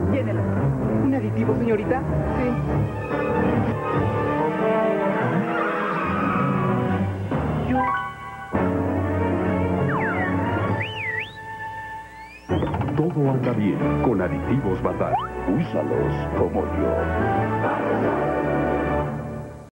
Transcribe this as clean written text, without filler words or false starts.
Llénelo. ¿Un aditivo, señorita? Sí. Todo anda bien con Aditivos Bazar. Úsalos como yo.